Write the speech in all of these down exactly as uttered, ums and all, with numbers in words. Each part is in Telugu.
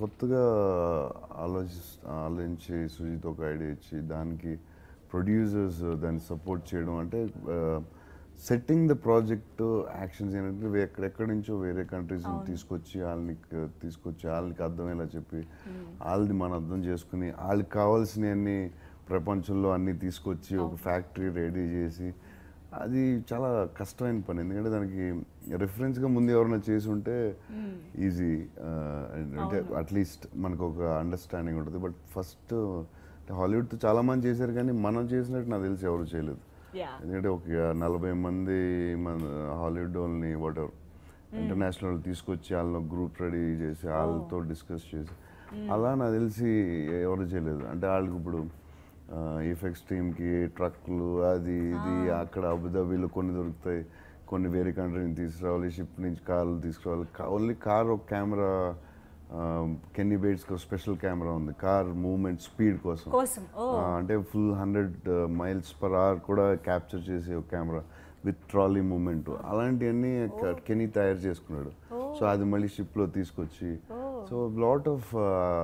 కొత్తగా ఆలోచి ఆలోచించి సుజిత్ ఒక ఐడియా ఇచ్చి దానికి ప్రొడ్యూసర్స్ దాన్ని సపోర్ట్ చేయడం అంటే సెట్టింగ్ ద ప్రాజెక్ట్ యాక్షన్స్ ఏంటంటే ఎక్కడెక్కడి నుంచో వేరే కంట్రీస్ తీసుకొచ్చి వాళ్ళని తీసుకొచ్చి వాళ్ళకి అర్థమయ్యేలా చెప్పి వాళ్ళది మనం అర్థం చేసుకుని వాళ్ళకి కావాల్సినవన్నీ ప్రపంచంలో అన్నీ తీసుకొచ్చి ఒక ఫ్యాక్టరీ రెడీ చేసి అది చాలా కష్టమైన పని. ఎందుకంటే దానికి రిఫరెన్స్గా ముందు ఎవరైనా చేసి ఉంటే ఈజీ, అంటే అట్లీస్ట్ మనకు ఒక అండర్స్టాండింగ్ ఉంటుంది. బట్ ఫస్ట్ హాలీవుడ్తో చాలామంది చేశారు కానీ మనం చేసినట్టు నాకు తెలిసి ఎవరు చేయలేదు. ఎందుకంటే ఒక నలభై మంది మన హాలీవుడ్ వాళ్ళని వాట్ ఎవర్ ఇంటర్నేషనల్ తీసుకొచ్చి వాళ్ళని గ్రూప్ రెడీ చేసి వాళ్ళతో డిస్కస్ చేసి అలా నాకు తెలిసి ఎవరు చేయలేదు. అంటే వాళ్ళకి ఇప్పుడు ఎఫెక్ట్స్ టీమ్కి ట్రక్లు అది ఇది అక్కడ అబుదాబీలో కొన్ని దొరుకుతాయి, కొన్ని వేరే కంట్రీని తీసుకురావాలి, షిప్ నుంచి కార్లు తీసుకురావాలి. ఓన్లీ కార్ ఒక కెమెరా, కెన్నీ బేట్స్కి ఒక స్పెషల్ కెమెరా ఉంది కార్ మూవ్మెంట్ స్పీడ్ కోసం, అంటే full hundred miles per hour కూడా క్యాప్చర్ చేసే ఒక కెమెరా విత్ ట్రాలీ మూమెంట్. అలాంటివన్నీ కెనీ తయారు చేసుకున్నాడు. సో అది మళ్ళీ షిప్లో తీసుకొచ్చి సో లాట్ ఆఫ్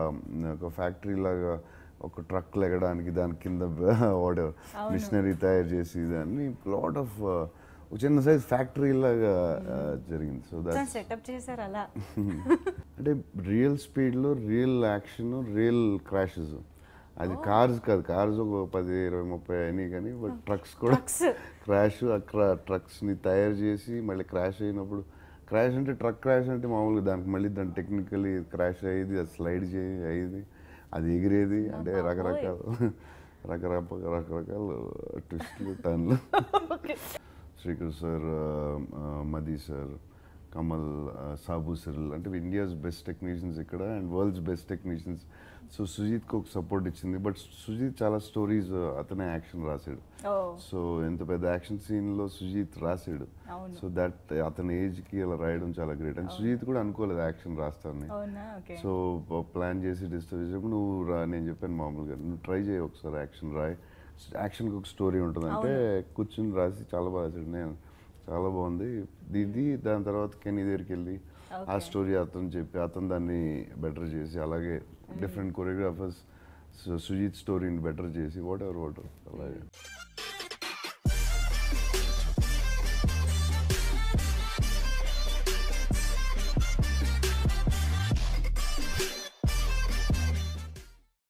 ఒక ఫ్యాక్టరీ లాగా ఒక ట్రక్ లెగడానికి దాని కింద వాడర్ మిషనరీ తయారు చేసి దాన్ని లాట్ ఆఫ్ చిన్న సైజ్ ఫ్యాక్టరీ లాగా జరిగింది. సో దాట్ సెటప్ చేశారు అలా. అంటే రియల్ స్పీడ్లో రియల్ యాక్షన్ రియల్ క్రాషెస్. అది కార్స్ కాదు, కార్స్ ఒక పది ఇరవై ముప్పై అయినాయి కానీ బట్ ట్రక్స్ కూడా క్రాష్. అక్కడ ట్రక్స్ని తయారు చేసి మళ్ళీ క్రాష్ అయినప్పుడు, క్రాష్ అంటే ట్రక్ క్రాష్ అంటే మామూలుగా దానికి మళ్ళీ దాని టెక్నికలీ క్రాష్ అయ్యేది, అది స్లైడ్ చేయి అయ్యేది, అది ఎగిరేది, అంటే రకరకాల రకరకాల రకరకాల ట్విస్ట్లు టర్న్లు. శ్రీకర్ సార్, మది సార్, కమల్, సాబు సిరిల్ అంటే ఇండియాస్ బెస్ట్ టెక్నీషియన్స్ ఇక్కడ and world's best technicians. So సుజిత్కి ఒక సపోర్ట్ ఇచ్చింది. బట్ సుజిత్ చాలా స్టోరీస్ అతనే యాక్షన్ రాశాడు. సో ఎంత పెద్ద యాక్షన్ సీన్లో సుజిత్ రాశాడు. సో దట్ అతని ఏజ్కి అలా రాయడం చాలా గ్రేట్. అండ్ సుజిత్ కూడా అనుకోలేదు యాక్షన్ రాస్తానని. సో ప్లాన్ చేసి డిస్టర్బ్ చేసినప్పుడు నువ్వు రా, నేను చెప్పాను మామూలుగా నువ్వు ట్రై చేయి ఒకసారి యాక్షన్ రాయ్, యాక్షన్కి ఒక స్టోరీ ఉంటుంది అంటే కూర్చుని రాసి చాలా బాగా రాశాడు. నేను చాలా బాగుంది ఇది. దాని తర్వాత కెన్నీ దగ్గరికి వెళ్ళి ఆ స్టోరీ అతను చెప్పి అతను దాన్ని బెటర్ చేసి, అలాగే డిఫరెంట్ కొరియోగ్రాఫర్స్ సుజిత్ స్టోరీని బెటర్ చేసి వాట్ ఎవర్ వాట్ ఎవర్ అలాగే.